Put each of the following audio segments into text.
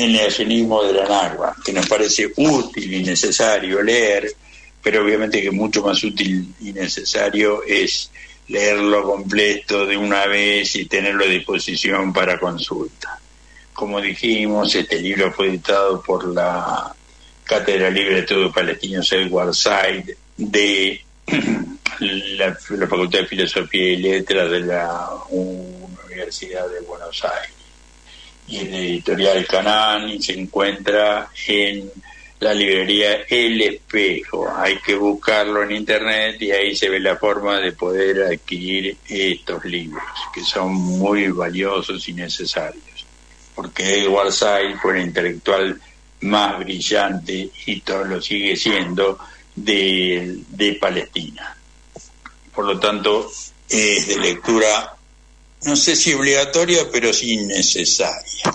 El negacionismo de la Náhuatl, que nos parece útil y necesario leer, pero obviamente que mucho más útil y necesario es leerlo completo de una vez y tenerlo a disposición para consulta. Como dijimos, este libro fue editado por la Cátedra Libre de Estudios Palestinos Edward Said de la Facultad de Filosofía y Letras de la Universidad de Buenos Aires. Y en la editorial Canán, y se encuentra en la librería El Espejo. Hay que buscarlo en internet y ahí se ve la forma de poder adquirir estos libros, que son muy valiosos y necesarios, porque Edward Said fue el intelectual más brillante, y todo lo sigue siendo, de Palestina. Por lo tanto, es de lectura, no sé si obligatoria, pero sí necesaria.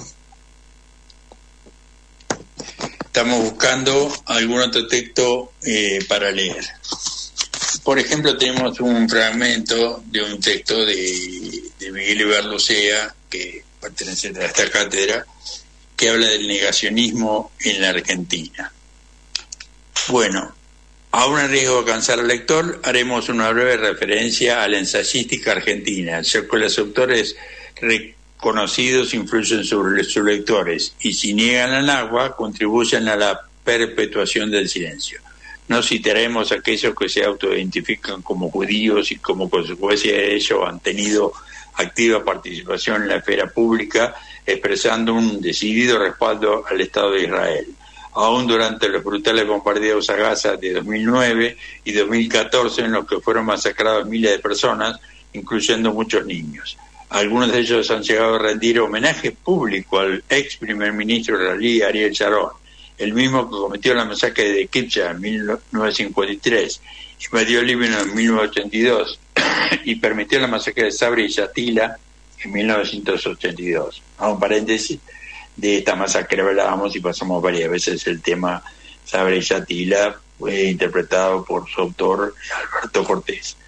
Estamos buscando algún otro texto para leer. Por ejemplo, tenemos un fragmento de un texto de Miguel Ibarlucea, que pertenece a esta cátedra, que habla del negacionismo en la Argentina. Bueno, aún en riesgo de cansar al lector, haremos una breve referencia a la ensayística argentina, ya que los autores reconocidos influyen sobre sus lectores, y si niegan la náhuatl, contribuyen a la perpetuación del silencio. No citaremos a aquellos que se autoidentifican como judíos y como consecuencia de ello han tenido activa participación en la esfera pública, expresando un decidido respaldo al Estado de Israel, aún durante los brutales bombardeos a Gaza de 2009 y 2014, en los que fueron masacrados miles de personas, incluyendo muchos niños. Algunos de ellos han llegado a rendir homenaje público al ex primer ministro israelí Ariel Sharon, el mismo que cometió la masacre de Kibcha en 1953, invadió Líbano en 1982 y permitió la masacre de Sabra y Shatila en 1982. A un paréntesis, de esta masacre hablábamos y pasamos varias veces el tema Sabra y Shatila, fue interpretado por su autor Alberto Cortés.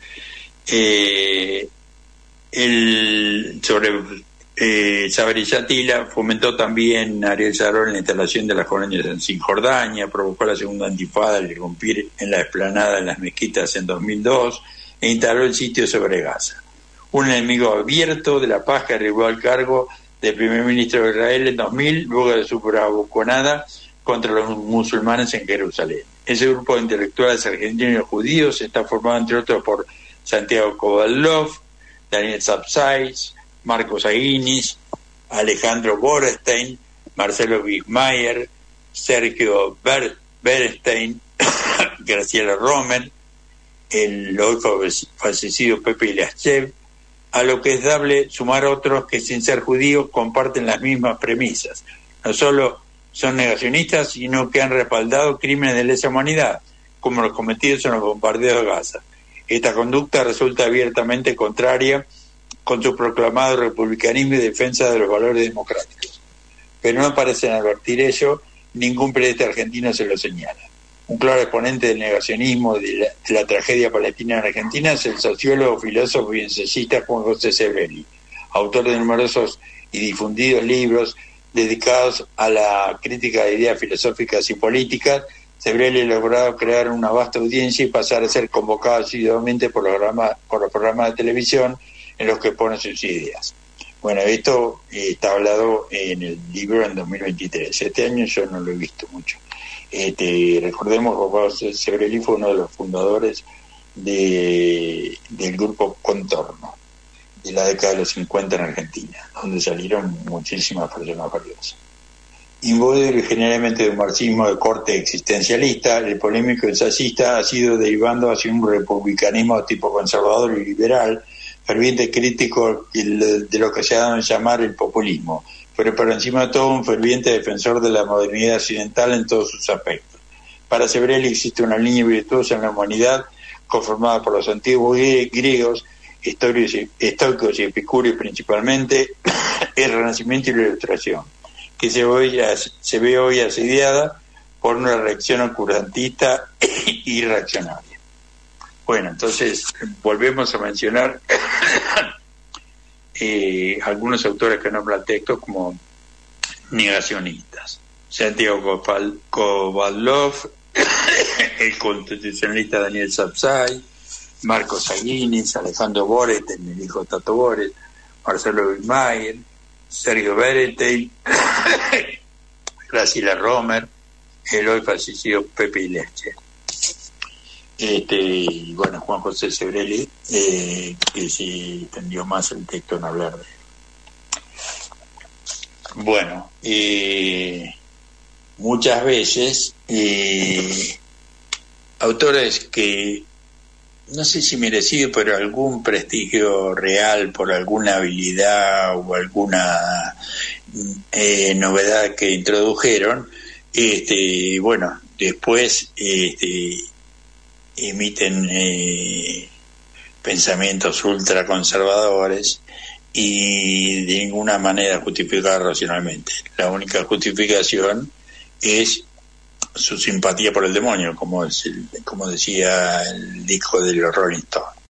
Sobre Sabra y Shatila fomentó también Ariel Sharon la instalación de las colonias en Cisjordania, provocó la segunda intifada al irrumpir en la explanada en las mezquitas en 2002 e instaló el sitio sobre Gaza. Un enemigo abierto de la paz que arribó al cargo del primer ministro de Israel en 2000, luego de su bravuconada contra los musulmanes en Jerusalén. Ese grupo de intelectuales argentinos y judíos está formado, entre otros, por Santiago Kovalov, Daniel Sapsais, Marcos Aguinis, Alejandro Borestein, Marcelo Bismayer, Sergio Bernstein, Graciela Romer, el hoy fallecido Pepe Ilashev, a lo que es dable sumar otros que, sin ser judíos, comparten las mismas premisas. No solo son negacionistas, sino que han respaldado crímenes de lesa humanidad, como los cometidos en los bombardeos de Gaza. Esta conducta resulta abiertamente contraria con su proclamado republicanismo y defensa de los valores democráticos. Pero no parecen advertir ello, ningún periodista argentino se lo señala. Un claro exponente del negacionismo de la tragedia palestina en Argentina es el sociólogo, filósofo y ensayista Juan José Sebrelli, autor de numerosos y difundidos libros dedicados a la crítica de ideas filosóficas y políticas. Sebrelli ha logrado crear una vasta audiencia y pasar a ser convocado asiduamente por los programas de televisión en los que pone sus ideas. Bueno, esto está hablado en el libro en 2023. Este año yo no lo he visto mucho. Recordemos que José Sebrelli fue uno de los fundadores del grupo Contorno de la década de los 50 en Argentina, donde salieron muchísimas personas valiosas. Imbuido originariamente de un marxismo de corte existencialista, el polémico ensayista ha sido derivando hacia un republicanismo de tipo conservador y liberal, ferviente crítico de lo que se ha dado en llamar el populismo, pero por encima de todo un ferviente defensor de la modernidad occidental en todos sus aspectos. Para Sebrelli existe una línea virtuosa en la humanidad conformada por los antiguos griegos, estoicos y epicúreos principalmente, el Renacimiento y la Ilustración, que se ve hoy asediada por una reacción oscurantista y reaccionaria. Bueno, entonces volvemos a mencionar algunos autores que nombran textos como negacionistas. Santiago Kovadlov, el constitucionalista Daniel Sapsay, Marcos Aguinis, Alejandro Boret, el hijo Tato Boret, Marcelo Wilmayer, Sergio Beretel, Graciela Romer, el hoy fallecido Pepe Ilerche. Y bueno, Juan José Sebrelli, que sí extendió más el texto en hablar de él. Bueno, muchas veces autores que no sé si merecido, pero algún prestigio real por alguna habilidad o alguna novedad que introdujeron, bueno, después emiten pensamientos ultraconservadores y de ninguna manera justificados racionalmente. La única justificación es su simpatía por el demonio, como decía el disco de los Rolling Stones.